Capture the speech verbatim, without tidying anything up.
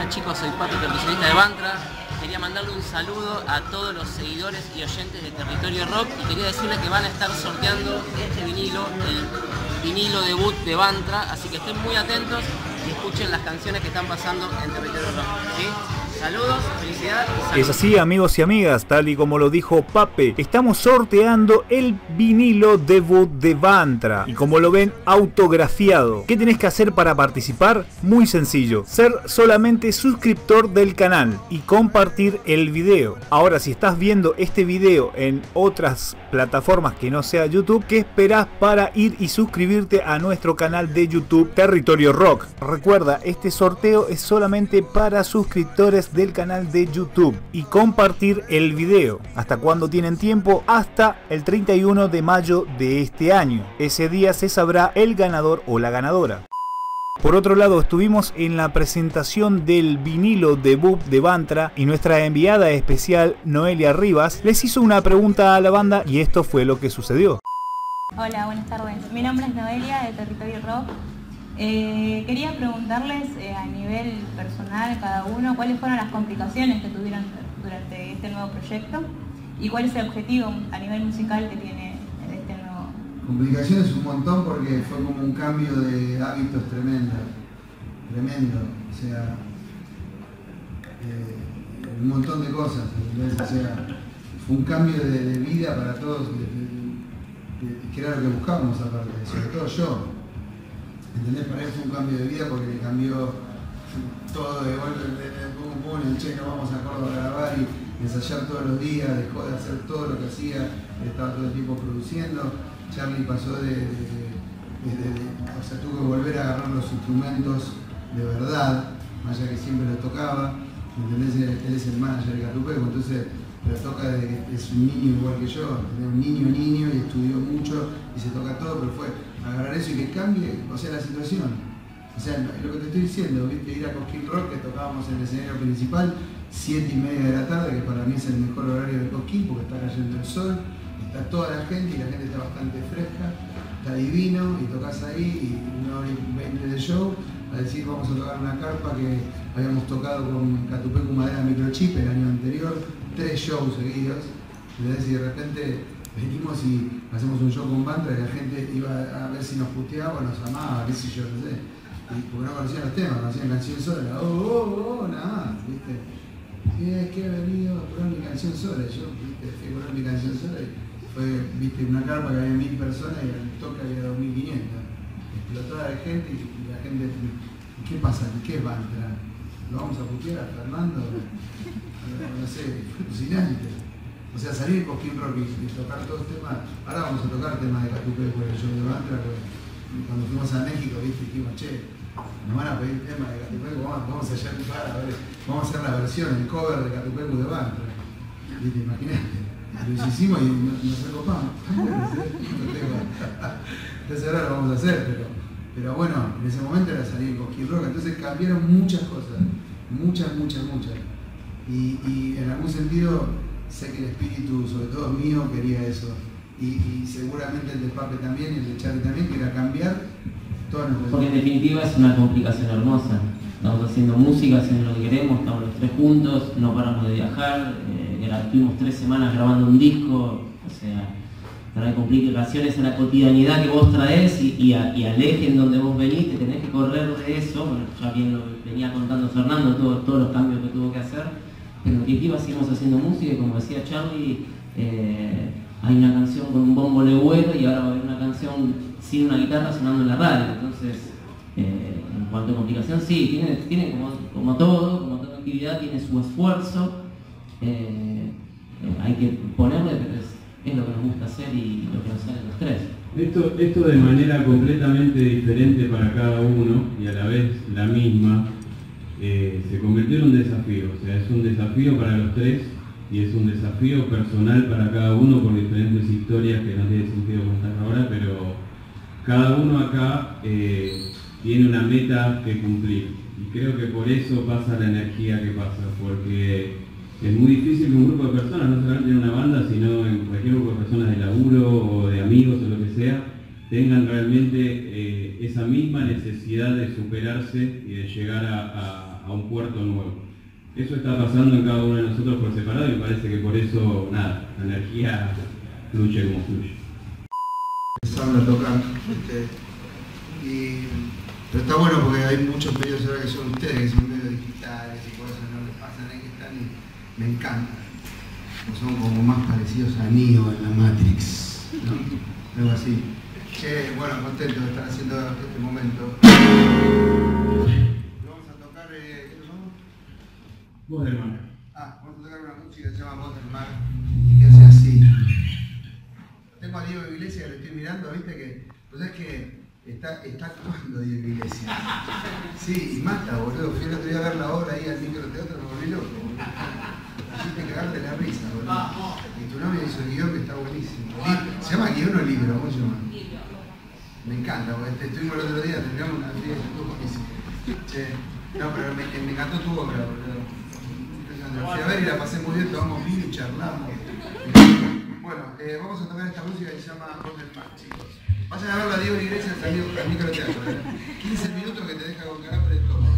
Hola chicos, soy Pato, percusionista de Bantra. Quería mandarle un saludo a todos los seguidores y oyentes de Territorio Rock y quería decirles que van a estar sorteando este vinilo, el vinilo debut de Bantra, así que estén muy atentos y escuchen las canciones que están pasando en Territorio Rock, ¿sí? Saludos, felicidades. Es así, amigos y amigas, tal y como lo dijo Pape, estamos sorteando el vinilo debut de Bantra y como lo ven, autografiado. ¿Qué tenés que hacer para participar? Muy sencillo, ser solamente suscriptor del canal y compartir el video. Ahora, si estás viendo este video en otras plataformas que no sea YouTube, ¿qué esperás para ir y suscribirte a nuestro canal de YouTube Territorio Rock? Recuerda, este sorteo es solamente para suscriptores del canal de YouTube y compartir el video. ¿Hasta cuándo tienen tiempo? Hasta el treinta y uno de mayo de este año. Ese día se sabrá el ganador o la ganadora. Por otro lado, estuvimos en la presentación del vinilo debut de Bantra y nuestra enviada especial Noelia Rivas les hizo una pregunta a la banda y esto fue lo que sucedió. Hola, buenas tardes. Mi nombre es Noelia de Territorio Rock. Eh, quería preguntarles eh, a nivel personal cada uno cuáles fueron las complicaciones que tuvieron durante este nuevo proyecto y cuál es el objetivo a nivel musical que tiene este nuevo. Complicaciones un montón porque fue como un cambio de hábitos tremendo, tremendo, o sea, eh, un montón de cosas, ¿entendés? O sea, fue un cambio de, de vida para todos, de, de, de, que era lo que buscábamos aparte, sobre todo yo. ¿Entendés? Para él fue un cambio de vida porque le cambió todo de golpe, pum pum, el che, nos vamos a Córdoba a grabar y ensayar todos los días, dejó de hacer todo lo que hacía, estaba todo el tiempo produciendo. Charlie pasó de, de, de, de, de o sea, tuvo que volver a agarrar los instrumentos de verdad, más allá que siempre los tocaba, ¿entendés? Él es el manager de Catupecu, entonces pero toca de, es un niño igual que yo, un niño niño y estudió mucho y se toca todo, pero fue agarrar eso y que cambie, o sea, la situación. O sea, lo que te estoy diciendo, ¿viste? Ir a Cosquín Rock, que tocábamos en el escenario principal, siete y media de la tarde, que para mí es el mejor horario de Cosquín porque está cayendo el sol, está toda la gente y la gente está bastante fresca, está divino y tocas ahí y una hora y veinte de show, a decir vamos a tocar una carpa que habíamos tocado con Catupecu Madera Microchip el año anterior, tres shows seguidos, y de repente venimos y hacemos un show con Bantra y la gente iba a ver si nos puteaba o nos amaba, qué sé yo, no sé. Y porque no conocían los temas, conocían canción sola, oh, oh, oh, nada más, ¿viste? Sí, es que he venido a poner mi canción sola, yo, ¿viste? Fui a poner mi canción sola y fue, viste, una carpa que había mil personas y al toque había dos mil quinientas. Explotó la gente y la gente, ¿qué pasa? ¿Qué es Bantra? ¿Lo vamos a putear a Fernando? No sé, alucinante. O sea, salir con Cosquín Rock y, y tocar todos los temas. Ahora vamos a tocar temas de Catupecu por el show de Bantra, porque cuando fuimos a México, viste, dijimos, che, nos van a pedir temas de Catupecu, vamos, vamos allá a tocar, a ver, vamos a hacer la versión, el cover de Catupecu de Bantra. Viste, imagínate. Lo hicimos y nos, nos recopamos. Entonces ahora lo vamos a hacer, pero, pero bueno, en ese momento era salir con Cosquín Rock, entonces cambiaron muchas cosas, muchas, muchas, muchas. Y, y en algún sentido sé que el espíritu, sobre todo mío, quería eso. Y, y seguramente el de Pape también, y el de Charlie también, que era cambiar todas nuestras... Porque en definitiva es una complicación hermosa. Estamos haciendo música, haciendo lo que queremos, estamos los tres juntos, no paramos de viajar, eh, estuvimos tres semanas grabando un disco, o sea, trae complicaciones en la cotidianidad que vos traés y, y, a, y al eje en donde vos venís, te tenés que correr de eso, bueno, ya bien lo venía contando Fernando, todo, todos los cambios que tuvo que hacer, pero en definitiva seguimos haciendo música y como decía Charlie, eh, hay una canción con un bombo legüero y ahora va a haber una canción sin una guitarra sonando en la radio, entonces eh, en cuanto a complicación sí, tiene, tiene como, como todo, como toda actividad tiene su esfuerzo, eh, eh, hay que ponerle, pero es, es lo que nos gusta hacer y lo que nos sale los tres. Esto, esto de manera completamente diferente para cada uno y a la vez la misma, eh, se convirtió en un desafío, o sea, es un desafío para los tres y es un desafío personal para cada uno por diferentes historias que no tiene sentido contar ahora, pero cada uno acá eh, tiene una meta que cumplir y creo que por eso pasa la energía que pasa, porque es muy difícil que un grupo de personas, no solamente en una banda, sino en cualquier grupo de personas de laburo o de amigos o lo que sea, tengan realmente eh, esa misma necesidad de superarse y de llegar a, a, a un puerto nuevo. Eso está pasando en cada uno de nosotros por separado y me parece que por eso, nada, la energía fluye como fluye. Empezaron a tocar, este, y, pero está bueno porque hay muchos medios ahora que son ustedes, que son medios digitales y cosas, no les pasan ahí que están y me encanta. Son como más parecidos a Neo en la Matrix, ¿no? Algo así. Che, bueno, contento de estar haciendo este momento. Vamos a tocar, eh, ¿qué nos vamos? Voz del Mar. Ah, vamos a tocar una música que se llama Voz del Mar y que hace así. Tengo a Diego Iglesias que lo estoy mirando, viste que, pues es que está, está actuando Diego Iglesias. Sí, y mata, boludo. Fui el otro día a ver la obra ahí al microteatro, me volví loco, boludo. Hiciste cagarte la risa, boludo. Y tu novia hizo el guión que está buenísimo. ¿Se llama guión o libro? ¿Cómo se llama? Me encanta, porque estuvimos el otro día, terminamos una fiesta, estuvo buenísimo. Che, no, pero me, me encantó tu obra, boludo. La fui a ver y la pasé muy bien, tomamos vino y charlamos. Bueno, eh, vamos a tocar esta música que se llama Voz del Mar, chicos. Vayan a verla a Diego Iglesias al microteatro. ¿eh? quince minutos que te deja con calambre de estómago.